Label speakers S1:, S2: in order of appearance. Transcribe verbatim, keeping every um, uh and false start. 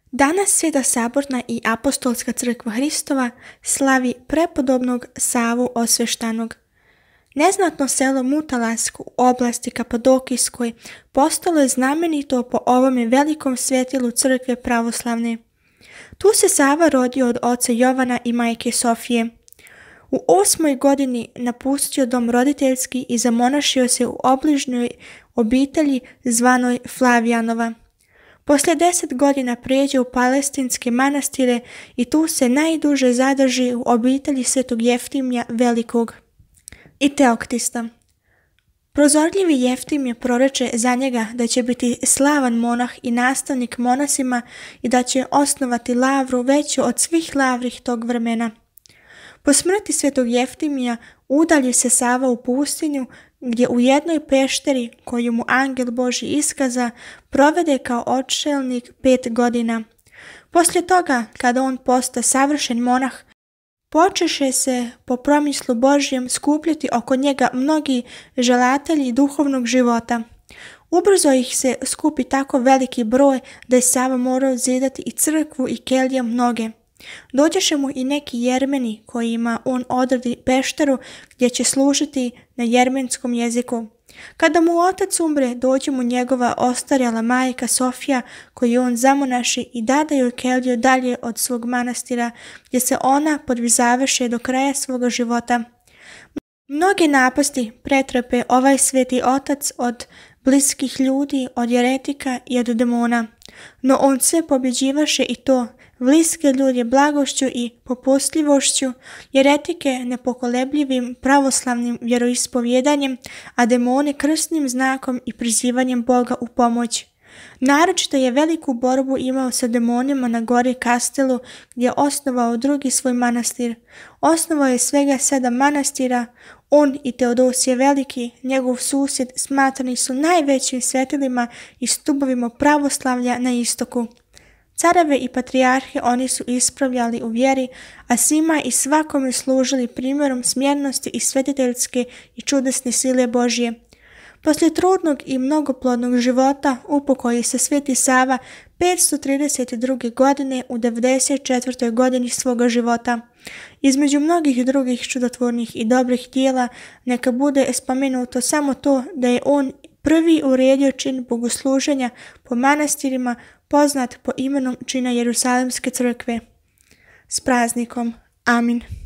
S1: Danas Sveta Saborna i Apostolska crkva Hristova slavi prepodobnog Savu Osveštanog. Neznatno selo Mutalask u oblasti Kapadokijskoj postalo je znamenito po ovome velikom svetilu crkve pravoslavne. Tu se Sava rodio od oca Jovana i majke Sofije. U osmoj godini napustio dom roditeljski i zamonašio se u obližnjoj obitelji zvanoj Flavijanova. Poslije deset godina pređe u palestinske manastire i tu se najduže zadrži u obitelji svetog Jeftimija Velikog i Teoktista. Prozorljivi Jeftimije proreče za njega da će biti slavan monah i nastavnik monasima i da će osnovati lavru veću od svih lavrih tog vremena. Po smrti svetog Jeftimija udalji se Sava u pustinju, gdje u jednoj pešteri koju mu angel Božji iskaza provede kao odšelnik pet godina. Poslije toga, kada on posta savršen monah, počeše se po promislu Božjem skupljati oko njega mnogi želatelji duhovnog života. Ubrzo ih se skupi tako veliki broj da je Sava morao zidati i crkvu i kelije mnoge. Dođeše mu i neki jermeni kojima on odredi pešteru gdje će služiti na jermenskom jeziku. Kada mu otac umre, dođe mu njegova ostarjela majka Sofija koju on zamonaši i dade joj keliju dalje od svog manastira gdje se ona podvizaveše do kraja svoga života. Mnoge napasti pretrpe ovaj sveti otac od bliskih ljudi, od jeretika i od demona, no on sve pobjeđivaše i to, bliske ljude blagošću i popustljivošću, jeretike nepokolebljivim pravoslavnim vjeroispovjedanjem, a demone krstnim znakom i prizivanjem Boga u pomoć. Naročito je veliku borbu imao sa demonima na gori Kastelu gdje je osnovao drugi svoj manastir. Osnovao je svega sedam manastira. On i Teodosije Veliki, njegov susjed, smatrani su najvećim svetilima i stubovima pravoslavlja na istoku. Careve i patrijarhe oni su ispravljali u vjeri, a svima i svakome služili primjerom smjernosti i svetiteljske i čudesne sile Božje. Poslije trudnog i mnogoplodnog života upokoji se sveti Sava petsto trideset druge. godine u devedeset četvrtoj godini svoga života. Između mnogih drugih čudotvornih i dobrih djela neka bude spomenuto samo to da je on prvi uredio čin bogosluženja po manastirima poznat po imenom čina Jerusalemske crkve. S praznikom. Amin.